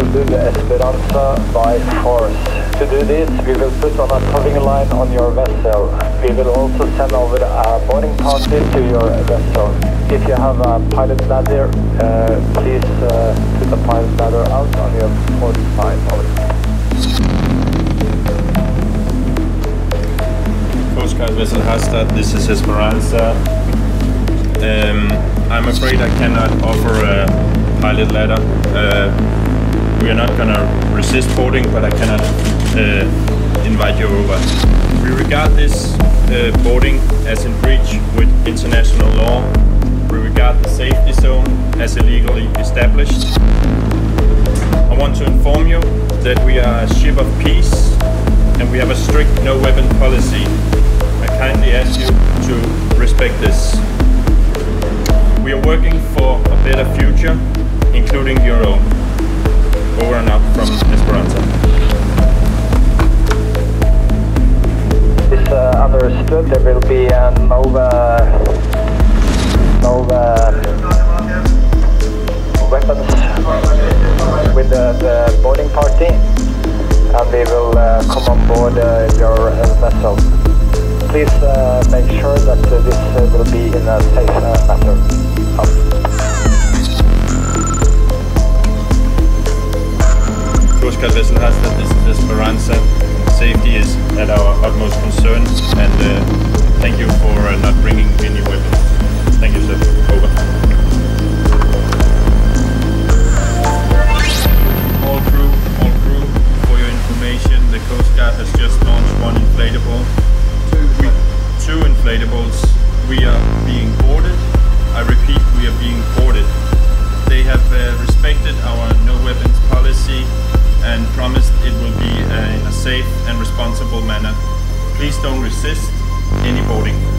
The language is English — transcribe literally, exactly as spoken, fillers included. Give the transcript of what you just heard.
remove Esperanza by force. To do this, we will put on a towing line on your vessel. We will also send over a boarding party to your vessel. If you have a pilot ladder, uh, please uh, put the pilot ladder out on your port side. Coast Guard vessel Hastad, this is Esperanza. Um, I'm afraid I cannot offer a pilot ladder. Uh, we are not gonna resist boarding, but I cannot uh, invite you over. We regard this uh, boarding as in breach with international law. We regard the safety zone as illegally established. I want to inform you that we are a ship of peace and we have a strict no weapon policy. I kindly ask you to respect this. We are working for a better future, including your own. Over and out from Esperanza. It's uh, understood. There will be a Nova, Nova weapons with the, the boarding party, and we will uh, come on board uh, your uh, vessel. Please uh, make sure that uh, this uh, will be in a safe uh, manner. Out. Coast Guard vessel Hastad, this is Esperanza. Safety is at our utmost concern, and uh, thank you for uh, not bringing any weapons. Thank you, sir. Over. All crew, all crew, for your information, the Coast Guard has just launched one inflatable. We, two inflatables. We are being boarded. I repeat, we are being boarded. They have uh, respected our no weapons policy and promised it will be uh, in a safe and responsible manner. Please don't resist any boarding.